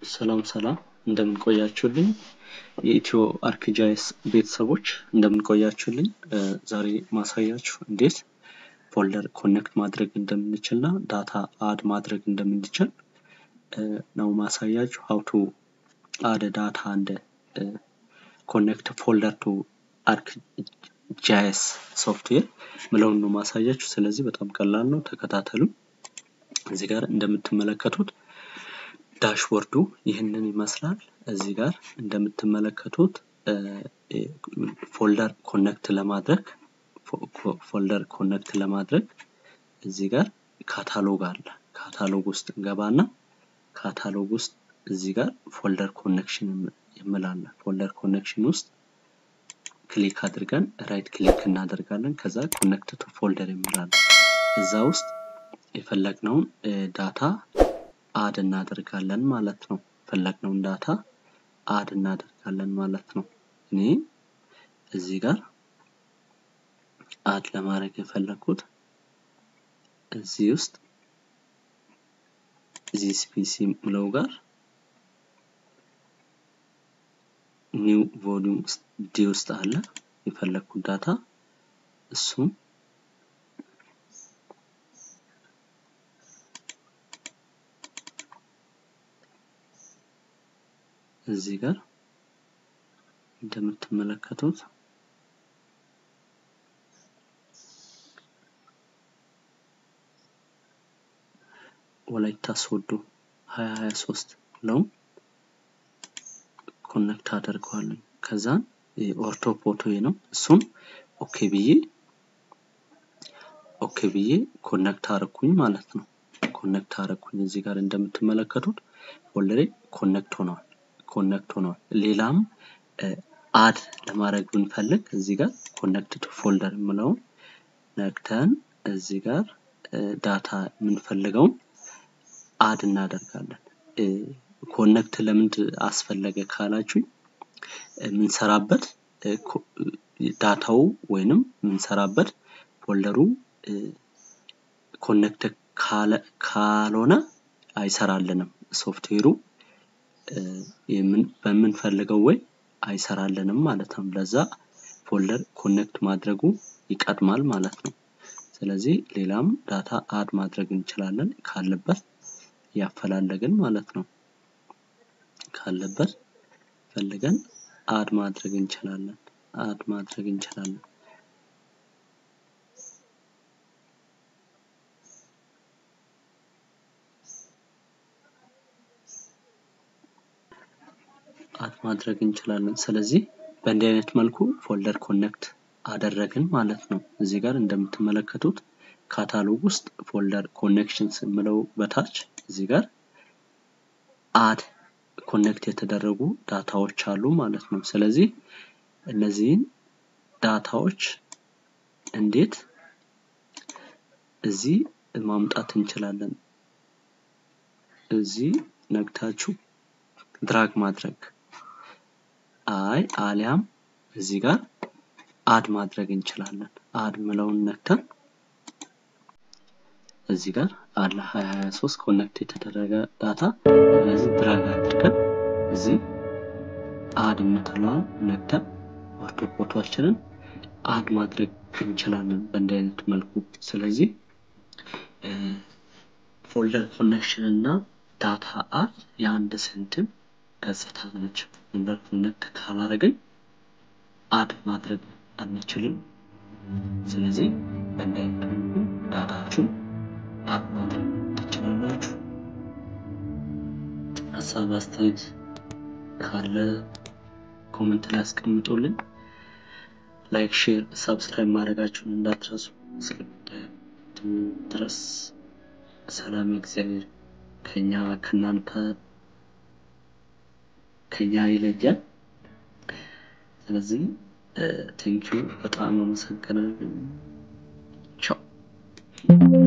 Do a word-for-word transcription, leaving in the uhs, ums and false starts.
ሰላም ሰላም እንደምን ቆያችሁልኝ የኢትዮ አርክጂኤስ ቤተሰቦች እንደምን ቆያችሁልኝ ዛሬ ማሳያችሁ እንዴት ፎልደር ኮኔክት ማድረግ እንደምንችልና ዳታ አድ ማድረግ እንደምንችል ነው ማሳያችሁ how to add data and uh, connect folder to ArcGIS software ምለውን ነው ማሳያችሁ ስለዚህ በጣም ቀላል ነው ተከታተሉ እዚህ ጋር እንደምትመለከቱት ዳሽቦርዱ ይሄንን ይመስላል እዚህ ጋር እንደምትመለከቱት ፎልደር ኮኔክት ለማድረግ ፎልደር ኮኔክት ለማድረግ እዚህ ጋር ካታሎግ አለ ካታሎግ ውስጥ እንገባና ካታሎግ ውስጥ እዚህ ጋር ፎልደር ኮኔክሽን ይመላል ፎልደር ኮኔክሽን ውስጥ ክሊክ አድርገን ራይት ክሊክ እናደርጋለን ከዛ ኮኔክት ቱ ፎልደር ይመላል እዛ ውስጥ የፈለግነውን ዳታ አድ እናደርጋለን ማለት ነው ፈለግነውን ዳታ አድ እናደርጋለን ማለት ነው እኔ እዚህ ጋር አድ ለማድረግ የፈለኩት እዚህ ውስጥ እዚህ ስፔስ ምለው ጋር ኒው ቮሊዩም ዲ ውስጥ አለ የፈለኩት ዳታ እሱም እዚህ ጋር እንደምትመለከቱት ወላይታ ሶዶ ሃያ ሃያ ሶስት ነው ኮኔክት አደርጋለሁ ከዛ ኦርቶ ፎቶ ነው እሱም ኦኬ ብዬ ኦኬ ብዬ ኮኔክት አደረኩኝ ማለት ነው ኮኔክት አደረኩኝ እዚህ ጋር እንደምትመለከቱት ፎልደሬ ኮኔክት ሆኗል ኮኔክት ሆኗል ሌላም አድ ለማድረግ ብንፈልግ እዚህ ጋር ኮኔክት ቱ ፎልደር ምለው ነክተን እዚህ ጋር ዳታ ምንፈልገው አድ እናደርጋለን ኮኔክት ለምንድ አስፈለገ ካላችሁ ምንሰራበት ዳታው ወይንም ምንሰራበት ፎልደሩ ኮኔክት ካለ ካልሆነ አይሰራልንም ሶፍትዌሩ የምን በመንፈልገው ወይ አይሰራልንም ማለት ነው ለዛ ፎልደር ኮኔክት ማድረጉ ይቀድማል ማለት ነው ስለዚህ ሌላም ዳታ አድ ማድረግ እንችላለን ካለበት ያፈላልገን ማለት ነው ካለበት ፈልገን አድ ማድረግ እንችላለን አድ ማድረግ እንችላለን አድ ማድረግ እንችላለን ስለዚህ በእንዲህ አይነት መልኩ ፎልደር ኮኔክት አደረግን ማለት ነው እዚህ ጋር እንደምትመለከቱት ካታሎግ ውስጥ ፎልደር ኮኔክሽንስ ምለው በታች እዚህ ጋር አድ ኮኔክት የተደረጉ ዳታዎች አሉ ማለት ነው ስለዚህ እነዚህን ዳታዎች እንዴት እዚህ ማምጣት እንችላለን እዚህ ነክታችሁ ድራግ ማድረግ አይ አሊያም እዚህ ጋር አድ ማድረግ እንችላለን አድ ምለውን ነክተን እዚህ ጋር አለ ሃያ ሃያ ሶስት ኮኔክት የተደረገ ዳታ ስለዚህ ድራግ አድርገን እዚህ አድ ምትለውን ነክተን ወርዶ ፎቶአችንን አድ ማድረግ እንችላለን በእንዲህ አይነት መልኩ ስለዚህ ፎልደር ኮኔክሽን እና ዳታ አድ የአንድ ሴንቲም ገጽታ ናቸው ፎልደር ኮኔክት ካላደረግን አድ ማድረግ አንችልም ስለዚህ በእንዲህ አይነት መልኩ ዳታችሁን አድ ማድረግ ትችላላችሁ ሀሳብ አስተያየት ካለ ኮሜንት ላይ አስቀምጡልኝ ላይክ ሼር ሰብስክራይብ ማድረጋችሁን እንዳትረሱ ድረስ ሰላም እግዚአብሔር ከኛ ከናንተ ከኛ ይለያል ስለዚህ ቴንክ ዩ በጣም አመሰግናለሁ ቻው